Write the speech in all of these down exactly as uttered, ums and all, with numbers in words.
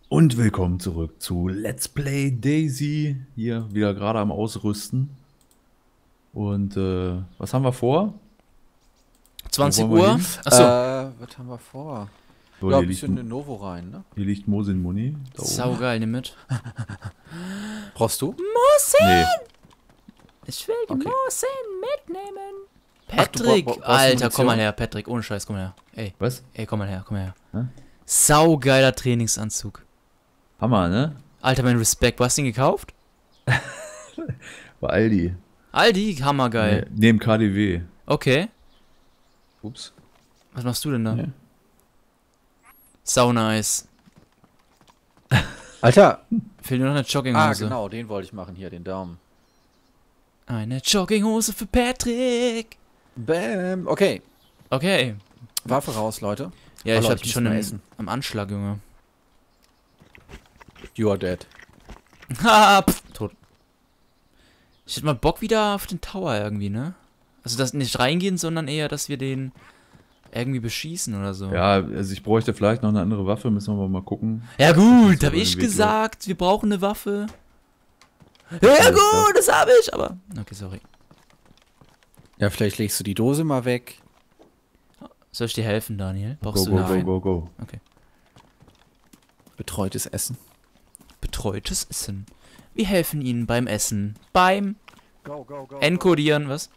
Und willkommen zurück zu Let's Play Daisy. Hier wieder gerade am Ausrüsten. Und äh, was haben wir vor? zwanzig Wo wollen wir Uhr? hin? Achso. Äh, was haben wir vor? So, Ja, hier, ein liegt, bisschen in Novo rein, ne? hier liegt Mosin Muni. Da oben. Saugeil, nimm mit. Brauchst du? Nee, Ich will die Okay. Mosin mitnehmen. Ach, du Patrick, bra- bra- brauchst Alter, Munition? komm mal her, Patrick, ohne Scheiß, komm mal her. Ey, was? ey, komm mal her, komm mal her. Hä? Saugeiler Trainingsanzug. Hammer, ne? Alter, mein Respekt, wo hast du den gekauft? Bei Aldi. Aldi, hammergeil. Nee, neben K D W. Okay, Ups. was machst du denn da? Ja. Sau nice. Alter! Fehlt nur noch eine Jogginghose. Ah, genau, den wollte ich machen hier, den Daumen. Eine Jogginghose für Patrick. Bäm. Okay, Okay. Waffe raus, Leute. Ja, Oh, ich Leute, hab ich die muss schon mal im, essen. am Anschlag, Junge. You are dead. Haha, pff, tot. Ich hätte mal Bock wieder auf den Tower irgendwie, ne? Also, dass nicht reingehen, sondern eher, dass wir den irgendwie beschießen oder so. Ja, also ich bräuchte vielleicht noch eine andere Waffe. Müssen wir mal gucken. Ja Das gut, ist hab aber ich ein Weg, gesagt, wir brauchen eine Waffe. Ja ist gut, das hab ich, aber... Okay, sorry. Ja, vielleicht legst du die Dose mal weg. Soll ich dir helfen, Daniel? Brauchst Go, du go, eine go, go, go. Betreutes Essen. betreutes Essen? Wir helfen Ihnen beim Essen. Beim Go, go, go. Encodieren, was?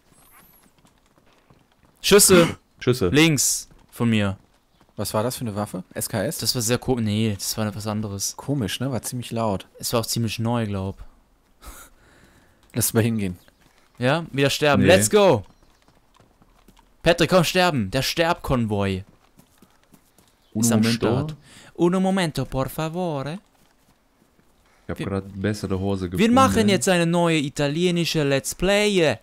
Schüsse, Schüsse. links von mir. Was war das für eine Waffe? S K S? Das war sehr komisch. Nee, das war was anderes. Komisch, ne? War ziemlich laut. Es war auch ziemlich neu, glaub. Lass mal hingehen. Ja, wieder sterben. Nee. Let's go. Patrick, komm sterben. Der Sterbkonvoi ist Uno am momento. Start. Uno momento, por favore. Ich habe Wir- gerade bessere Hose gefunden. Wir machen jetzt eine neue italienische Let's Play.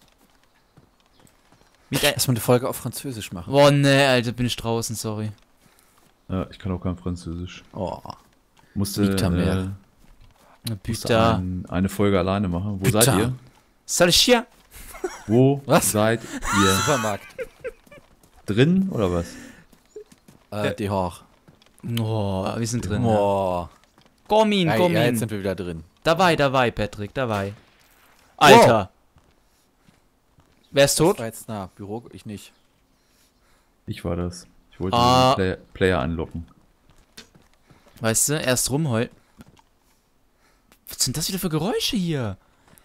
Mit ein Lass mal eine Folge auf Französisch machen. oh ne, Alter, bin ich draußen, sorry. Ja, ich kann auch kein Französisch. Oh. Musste, Liegt am Meer. äh, Na, musste Putain. ein, eine Folge alleine machen. Wo Putain. seid ihr? Salchia. Wo Was? seid ihr? Supermarkt. Drin oder was? Äh, die Hoch. Oh, wir sind drin. Ja. Oh. Komm in, Ja, komm ja, jetzt in. sind wir wieder drin. Dabei, dabei, Patrick, dabei. Alter. Wer ist Das tot? war jetzt nah. Büro, ich nicht. Ich war das. Ich wollte Ah. den Player, Player anlocken. Weißt du, erst rumheul. Was sind das wieder für Geräusche hier?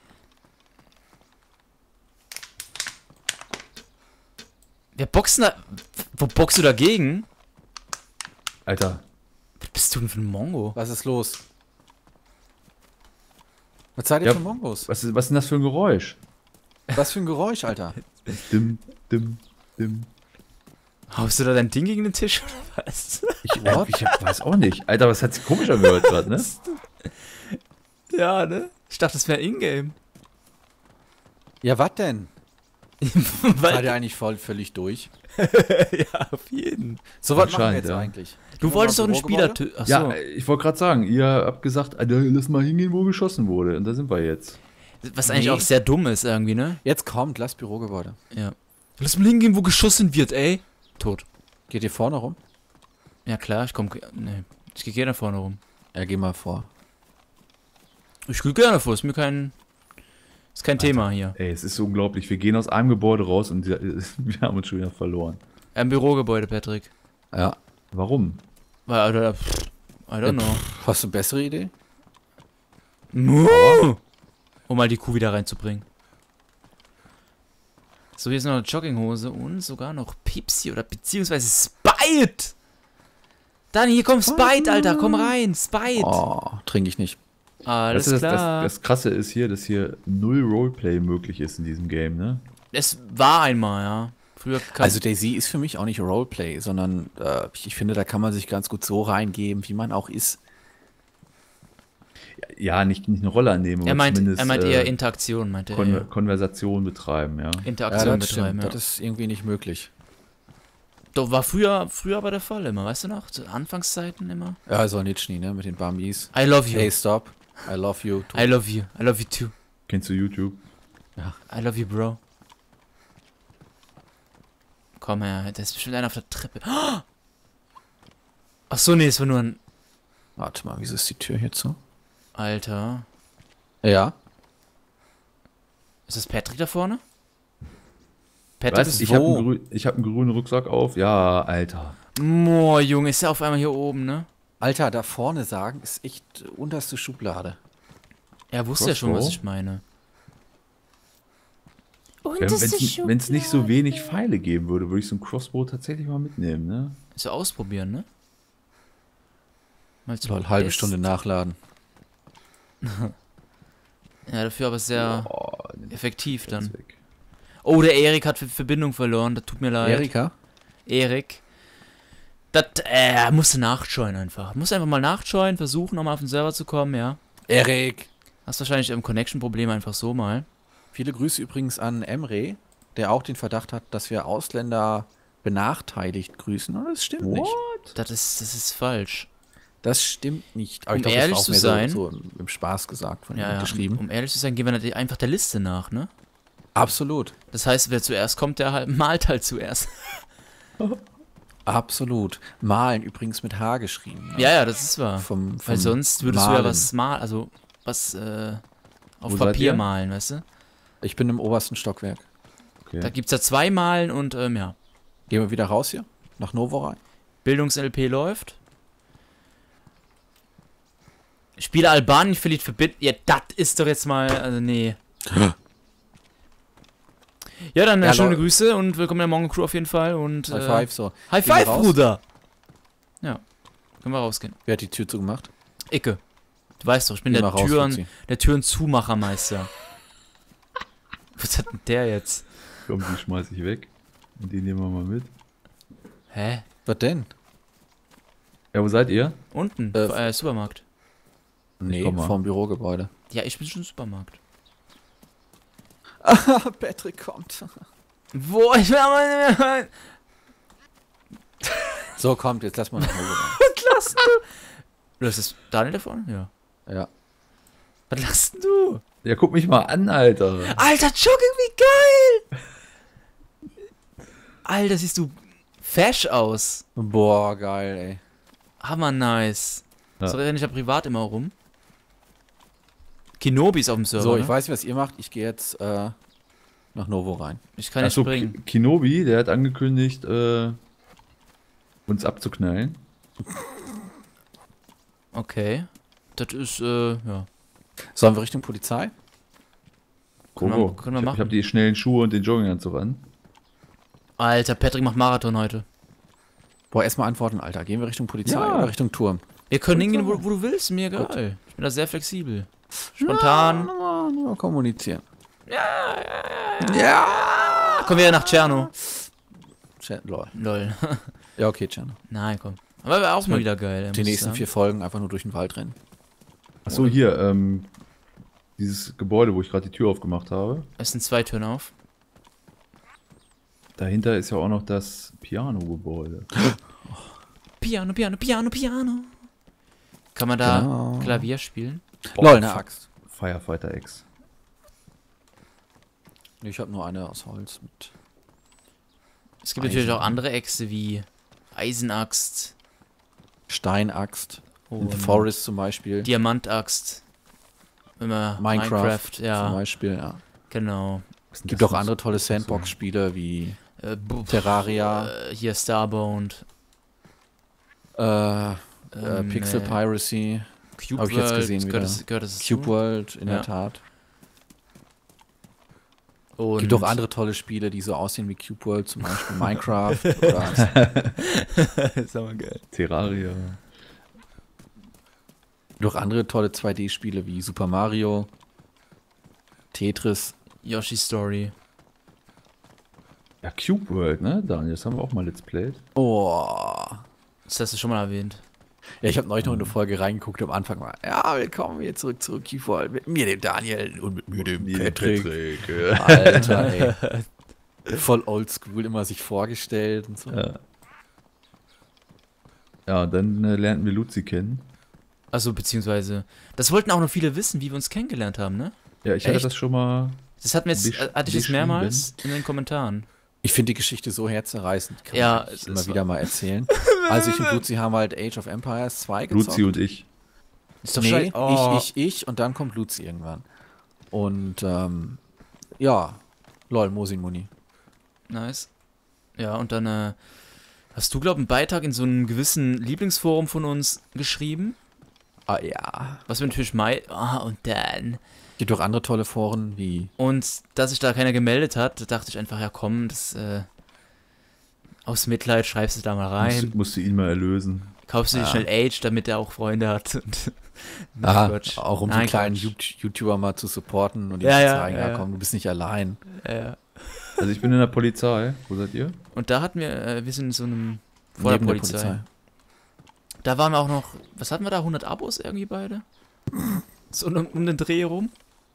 Wer boxt denn da? Wo boxst du dagegen? Alter, Was bist du denn für ein Mongo? Was ist los? Was seid ihr Ja. für Mongos? was ist, was ist denn das für ein Geräusch? Was für ein Geräusch, Alter? Dim, dim, dim. Haust du da dein Ding gegen den Tisch oder was? Ich, äh, ich hab, weiß auch nicht. Alter, was hat sich komisch angehört gerade, ne? Ja, ne? Ich dachte, das wäre Ingame. Ja, was denn? Seid Weil, ihr eigentlich voll völlig durch? ja, auf jeden. So, was machen wir Anscheinend, jetzt ja. eigentlich? Du Gehen wir wolltest mal doch einen Bürogebäude? Spieler töten. Achso. Ja, ich wollte gerade sagen, ihr habt gesagt, Alter, lass mal hingehen, wo geschossen wurde. Und da sind wir jetzt. Was eigentlich Nee. auch sehr dumm ist irgendwie, ne? Jetzt kommt, lass Bürogebäude. Ja. Lass mal hingehen, wo geschossen wird, ey. Tot. Geht ihr vorne rum? Ja klar, ich komm. Ne, ich geh gerne vorne rum. Ja, geh mal vor. Ich geh gerne vor, ist mir kein. Ist kein Thema hier. Ey, es ist unglaublich. Wir gehen aus einem Gebäude raus und wir wir haben uns schon wieder verloren. Ein Bürogebäude, Patrick. Ja. Warum? Weil, Alter, pff, I don't know. Hast du eine bessere Idee? No. Um mal die Kuh wieder reinzubringen. So, hier ist noch eine Jogginghose und sogar noch Pepsi oder beziehungsweise Spite. Dann hier kommt Spite, Alter, komm rein, Spite. Oh, trinke ich nicht. Alles Weißt du, das, klar. das, das Krasse ist hier, dass hier null Roleplay möglich ist in diesem Game, ne? Es war einmal, ja. Früher kam Also Daisy ist für mich auch nicht Roleplay, sondern äh, ich, ich finde, da kann man sich ganz gut so reingeben, wie man auch ist. Ja, nicht, nicht eine Rolle annehmen, er aber meint, zumindest er meint äh, eher Interaktion, meinte er. Kon Ja. Konversation betreiben, ja. Interaktion das betreiben, ja. Das ist irgendwie nicht möglich. Doch, war früher, früher aber der Fall immer, weißt du noch? Zu Anfangszeiten immer. Ja, Solnitschny, ne, mit den Bambis. I love you. Hey, stop. I love you. I love you. I love you too. Kennst du YouTube? I love you, bro. Komm her, da ist bestimmt einer auf der Treppe. Ach so, nee, es war nur ein... Warte mal, wieso ist die Tür hier zu? Alter. Ja. Ist das Patrick da vorne? Patrick Was? ist Ich habe wo? einen, grü ich hab einen grünen Rucksack auf. Ja, Alter. Moa, Junge, ist ja auf einmal hier oben, ne? Alter, da vorne sagen ist echt unterste Schublade. Er wusste ja schon, was Crossbow? ich meine. Wenn es nicht so wenig Pfeile geben würde, würde ich so ein Crossbow tatsächlich mal mitnehmen, ne? So ausprobieren, ne? Mal zum Lol, halbe Test. Stunde nachladen. Ja, dafür aber sehr Boah, den effektiv ist dann. weg. Oh, der Erik hat Ver- Verbindung verloren, das tut mir leid. Erika? Erik. Das, äh, er musste nachjoinen einfach. Muss einfach mal nachjoinen, versuchen, nochmal auf den Server zu kommen, ja. Erik! Hast wahrscheinlich im Connection-Problem einfach so mal. Viele Grüße übrigens an Emre, der auch den Verdacht hat, dass wir Ausländer benachteiligt grüßen. Und das stimmt nicht. Das ist, das ist falsch. Das stimmt nicht. Aber Um ich glaub, ehrlich das zu war auch sein- mehr so, so im, im Spaß gesagt von Ja, ihm ja. geschrieben. Um ehrlich zu sein, gehen wir natürlich einfach der Liste nach, ne? Absolut. Das heißt, wer zuerst kommt, der halt malt halt zuerst. Absolut. Malen übrigens mit H geschrieben. Ne? Ja, ja, das ist wahr. Vom, vom Weil sonst würdest du ja Malen. was malen, also was äh, auf Wo seid Papier ihr? malen, weißt du? Ich bin im obersten Stockwerk. Okay. Da gibt's ja zwei Malen und ähm, ja. Gehen wir wieder raus hier? Nach Novo rein? Bildungs-L P läuft. Spieler Albanien verliert verbinden. Ja, das ist doch jetzt mal. Also, nee. Ja, dann äh, Ja, schöne Leute. Grüße und willkommen in der Mongo Crew auf jeden Fall. Und, High äh, five, so. High Gehen wir five, raus? Bruder! Ja. Können wir rausgehen. Wer hat die Tür zugemacht? Icke. Du weißt doch, ich bin Geh der mal raus, Türen, Fuzzi. der Türen-Zumachermeister. Was hat denn der jetzt? Komm, die schmeiß ich weg. Und die nehmen wir mal mit. Hä? Was denn? Ja, wo seid ihr? Unten, Äh, äh, Supermarkt. Nee, komm mal. vorm Bürogebäude. Ja, ich bin schon im Supermarkt. Patrick kommt. Wo? Ich will aber. So, kommt, jetzt lass mal nach Novo rein. Was lachst du? Du hast das Daniel da vorne? Ja. Ja. Was lachst denn du? Ja, guck mich mal an, Alter. Alter, Jogging, wie geil! Alter, siehst du fesch aus. Boah, geil, ey. Hammer nice. Ja. So renne ich ja privat immer rum. Kinobi ist auf dem Server. So, ne? ich weiß nicht, was ihr macht. Ich gehe jetzt äh, nach Novo rein. Ich kann nicht Achso, springen. Ki- Kinobi, der hat angekündigt, äh, uns abzuknallen. Okay. Das ist, äh, ja. Sollen wir Richtung Polizei? Können wir- Gogo. können wir ich, machen. ich habe die schnellen Schuhe und den Jogginganzug an. Alter, Patrick macht Marathon heute. Boah, erstmal antworten, Alter. Gehen wir Richtung Polizei Ja. oder Richtung Turm? Wir können hingehen, wo, wo du willst, mir egal. Ich bin da sehr flexibel. Spontan. Ja, nur mal kommunizieren. Ja. Ja. Kommen wir nach Tscherno. Chat, lol. Lol. Ja, okay, Chan. Nein, komm. Aber wäre auch mal wieder geil. Die nächsten vier Folgen einfach nur durch den Wald rennen. Achso, hier, ähm, dieses Gebäude, wo ich gerade die Tür aufgemacht habe. Es sind zwei Türen auf. Dahinter ist ja auch noch das Piano-Gebäude. Piano, Piano, Piano, Piano. Kann man da Genau. Klavier spielen? Lol, eine Axt. Firefighter X. Ich habe nur eine aus Holz mit. Es gibt natürlich auch andere Äxte wie Eisenaxt Steinaxt. In und The Forest zum Beispiel. Diamantaxt. Immer Minecraft, Minecraft, Zum ja, Beispiel, ja. genau. Was ist denn Gibt das auch für andere so- tolle Sandbox-Spiele wie Äh, bu- Terraria, Äh, hier Starbound. äh, äh, Ähm, Pixel nee. Piracy, Cube Hab ich jetzt World, gesehen gehört wieder. das, gehört das Cube dazu? World, in Ja. der Tat. Und Gibt auch andere tolle Spiele, die so aussehen wie Cube World, zum Beispiel Minecraft oder ist aber geil. Terraria. noch andere tolle zwei D-Spiele wie Super Mario, Tetris. Yoshi Story. Ja, Cube World, ne, Daniel? Das haben wir auch mal Let's Played. Oh. Das hast du schon mal erwähnt. Ja, ich habe neulich noch in eine Folge reingeguckt am Anfang mal. Ja, willkommen hier zurück zu Cube World mit mir, dem Daniel und mit mir, dem Patrick. Alter, ey. Voll oldschool, immer sich vorgestellt und so. Ja. Ja, und dann äh, lernten wir Luzi kennen. Also, beziehungsweise, das wollten auch noch viele wissen, wie wir uns kennengelernt haben, ne? Ja, ich hatte Echt? das schon mal. Das hatten wir jetzt, Besch- äh, hatte ich jetzt beschrieben. mehrmals in den Kommentaren. Ich finde die Geschichte so herzerreißend. Kann Ja, man es immer ist wieder mal erzählen. Also ich und Luzi haben halt Age of Empires zwei gezockt. Luzi und ich. Ist doch nee, scheiße. Oh. ich, ich, ich und dann kommt Luzi irgendwann. Und, ähm, ja, lol, Mosin Muni. Nice. Ja, und dann äh, hast du, glaube ich, einen Beitrag in so einem gewissen Lieblingsforum von uns geschrieben. Ah, ja. Was wir natürlich mei... Ah, und dann... Gibt auch andere tolle Foren wie... Und dass sich da keiner gemeldet hat, da dachte ich einfach, ja komm, das, äh... aus Mitleid schreibst du da mal rein. Musst, musst du ihn mal erlösen. Kaufst du dir Ja. schnell Age, damit er auch Freunde hat. Und Ah, Quatsch. auch um Nein, die kleinen Quatsch. Yout- YouTuber mal zu supporten und ihnen Ja, zu ja, zeigen, ja, ja, ja. komm, du bist nicht allein. Ja, ja. Also ich bin in der Polizei. Wo seid ihr? Und da hatten wir, äh, wir sind in so einem... Vor der Neben Polizei. Da waren wir auch noch... Was hatten wir da? hundert Abos irgendwie beide? So um, um den Dreh rum?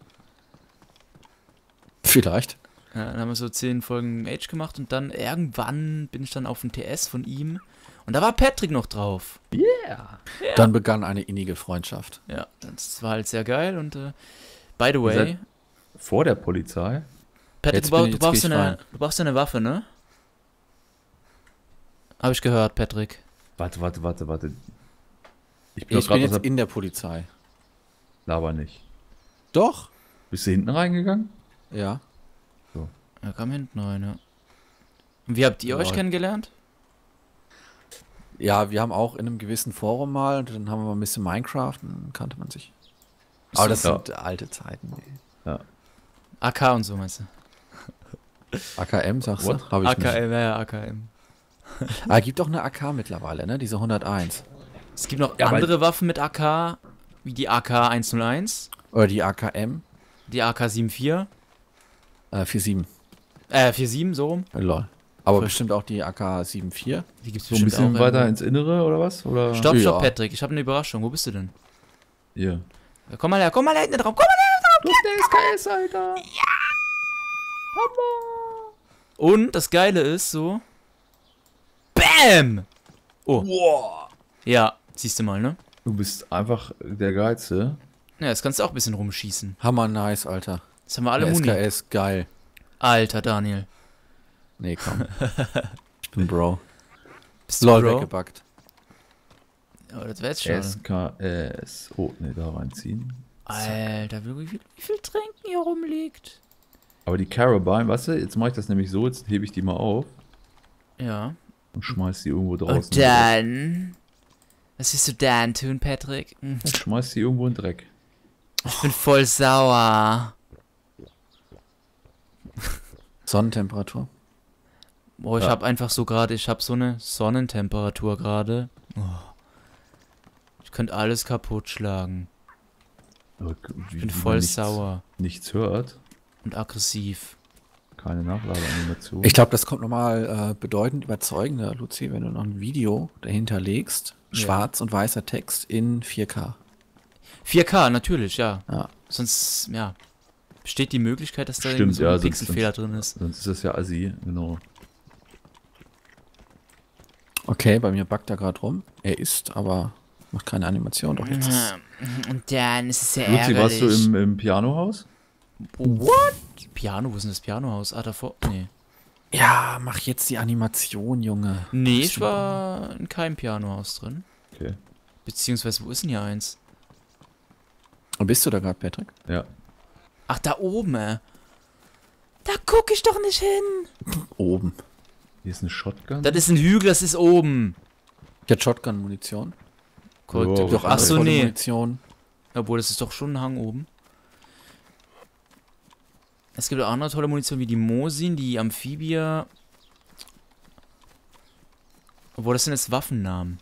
Vielleicht. Ja, dann haben wir so zehn Folgen Age gemacht und dann irgendwann bin ich dann auf dem T S von ihm und da war Patrick noch drauf. Yeah. Dann begann eine innige Freundschaft. Ja, das war halt sehr geil und äh, by the Ihr way, seid vor der Polizei? Patrick, Jetzt du, brauch, bin ich- du, jetzt brauchst geh ich eine, rein. du brauchst eine Waffe, ne? Hab ich gehört, Patrick. Warte, warte, warte, warte. Ich bin Ich doch bin gerade aus jetzt der... in der Polizei. Laber nicht. Doch? Bist du hinten reingegangen? Ja. Er kam hinten rein, ja. Und wie habt ihr euch Lol. kennengelernt? Ja, wir haben auch in einem gewissen Forum mal, und dann haben wir mal ein bisschen Minecraft und dann kannte man sich. Aber das Ja. sind alte Zeiten. ey. A K und so meinst du? A K M, sagst What? du? Hab ich A K nicht. M, ja, ja, A K M. Ah, gibt doch eine A K mittlerweile, ne? Diese hunderteins. Es gibt noch Ja, aber- andere Waffen mit A K, wie die A K hunderteins, Oder die A K M die A K vierundsiebzig, äh, siebenundvierzig. äh, siebenundvierzig, so rum. Äh, lol. Aber Voll. bestimmt auch die A K vierundsiebzig. Die gibt's So ein bestimmt bisschen auch weiter irgendwo. ins Innere oder was? Oder? Stopp, stopp, Ja. Patrick, ich habe eine Überraschung. Wo bist du denn? Hier. Ja, komm mal her, komm mal hinten drauf, komm mal her. Du bist der S K S, Alter. Und das Geile ist so. Bam! Oh. Wow. Ja, siehst du mal, ne? Du bist einfach der Geilste. Ja, jetzt kannst du auch ein bisschen rumschießen. Hammer nice, Alter. Jetzt haben wir alle Der Muni. S K S, geil. Alter, Daniel. Nee, komm. Ich bin Bro. Bist du Lol, Bro? weggebackt. Oh, das wäre jetzt schon. S K S. Oh, ne, da reinziehen. Alter, wie viel, wie viel Trinken hier rumliegt. Aber die Carabine, weißt du, jetzt mache ich das nämlich so, jetzt hebe ich die mal auf Ja. und schmeiß die irgendwo draußen. Und dann. Was willst du dann tun, Patrick? Hm, Ich schmeiß die irgendwo in den Dreck. Ich bin voll sauer. Sonnentemperatur. Boah, ich Ja. hab einfach so gerade, ich hab so eine Sonnentemperatur gerade. Oh. Ich könnte alles kaputt schlagen. Aber Ich bin voll sauer Nichts hört. und aggressiv. Keine Nachladeanimation. Ich glaube, das kommt nochmal äh, bedeutend überzeugender, Luzi, wenn du noch ein Video dahinter legst. Ja. Schwarz und weißer Text in vier K. vier K, natürlich, ja. Ja. Sonst, ja, besteht die Möglichkeit, dass da Stimmt, irgendwie so ein ja, sonst- Pixelfehler drin ist. Sonst ist das ja assi, genau. Okay, bei mir backt er gerade rum. Er ist, aber macht keine Animation. Doch jetzt. ist- Und dann ist es ja Luzi, warst du ärgerlich. im, im Pianohaus? What? Piano, wo ist denn das Pianohaus? Ah, davor? Nee. Ja, mach jetzt die Animation, Junge. Nee, Bist ich du- war in keinem Pianohaus drin. Okay. Beziehungsweise, wo ist denn hier eins? Wo bist du da gerade, Patrick? Ja. Ach, da oben, äh. Da guck ich doch nicht hin. Oben. Hier ist eine Shotgun. Das ist ein Hügel, das ist oben. Ich hatte Shotgun-Munition. Korrekt. Oh, Doch Ach andere so, volle nee. Munition. Obwohl, das ist doch schon ein Hang oben. Es gibt auch andere tolle Munition wie die Mosin, die Amphibia. Obwohl, das sind jetzt Waffennamen.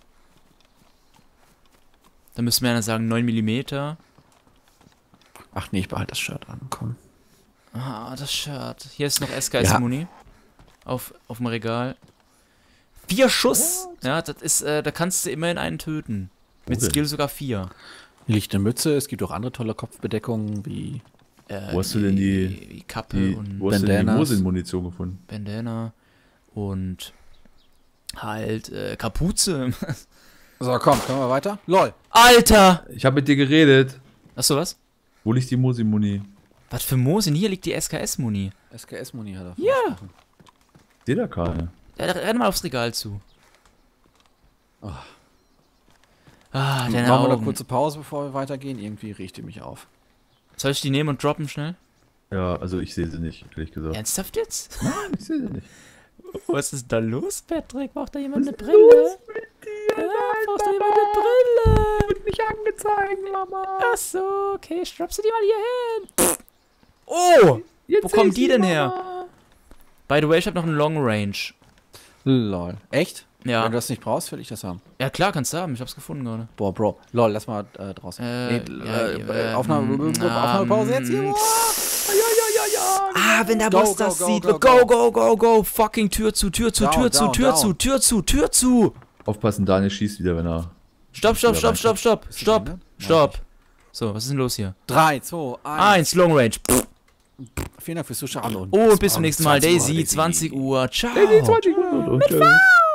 Da müsste man ja sagen neun Millimeter. Ach nee, ich behalte das Shirt an. Komm. Ah, das Shirt. Hier ist noch S K Ja. S-Muni. Auf, auf dem Regal. Vier Schuss! Ja, das ist, äh, da kannst du immerhin einen töten. Mit Wo denn? Skill sogar vier. Liegt eine Mütze. Es gibt auch andere tolle Kopfbedeckungen wie Äh, Wo hast du denn die- die Kappe Die, und wo hast du denn die Bandanas? Mosin-Munition gefunden? Bandana und halt äh, Kapuze. So, komm, können wir weiter? LOL. Alter! Ich habe mit dir geredet. Achso, was? Wo liegt die Mosin-Muni? Was für Mosin? Hier liegt die S K S-Muni. S K S-Muni hat er. Ja. Seht da keine. Ja, renn mal aufs Regal zu. Oh. Ah, Machen deine wir eine Augen. kurze Pause, bevor wir weitergehen. Irgendwie riecht die mich auf. Soll ich die nehmen und droppen schnell? Ja, also ich sehe sie nicht, ehrlich gesagt. Ernsthaft jetzt? Nein, ich sehe sie nicht. Was ist da los, Patrick? Braucht da jemand eine Brille? Ja, brauchst du jemand eine Brille? Wird nicht angezeigt, Mama. Ach so, okay, ich drop sie dir mal hier hin. Pff. Oh! Jetzt Wo kommen seh die ich denn sie, her? Mama. By the way, ich habe noch einen Long Range. Lol. Echt? Ja. Wenn du das nicht brauchst, will ich das haben. Ja klar, kannst du haben. Ich hab's gefunden gerade. Boah, Bro. Lol, lass mal äh, draußen. Äh, nee, ja, äh, äh, Aufnahme, ähm, Aufnahmepause jetzt hier. ähm, Boah. Ja, ja, ja, ja. Ah, wenn der Go, Boss go, das go, sieht. go, Go, go. go, go, go. Fucking Tür zu, Tür zu, Down, Tür zu, down, Tür down. zu, Tür zu, Tür zu. Aufpassen, Daniel schießt wieder, wenn er... Stopp, stopp, wieder stopp, stopp, stopp, Bist du stopp, behindert? stopp. So, was ist denn los hier? drei, zwei, eins. Eins, Long Range. Pff. Vielen Dank fürs Zuschauen. Und Oh, und bis zum nächsten Mal. zwanzig Uhr, Daisy, zwanzig Uhr. Ciao. zwanzig Uhr und tschüss.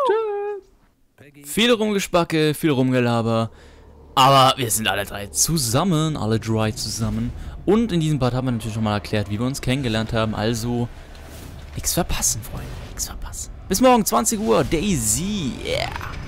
Viel Rumgespacke, viel Rumgelaber. Aber wir sind alle drei zusammen, alle drei zusammen. Und in diesem Part haben wir natürlich nochmal erklärt, wie wir uns kennengelernt haben. Also, nichts verpassen, Freunde. Nichts verpassen. Bis morgen, zwanzig Uhr. Daisy. Yeah.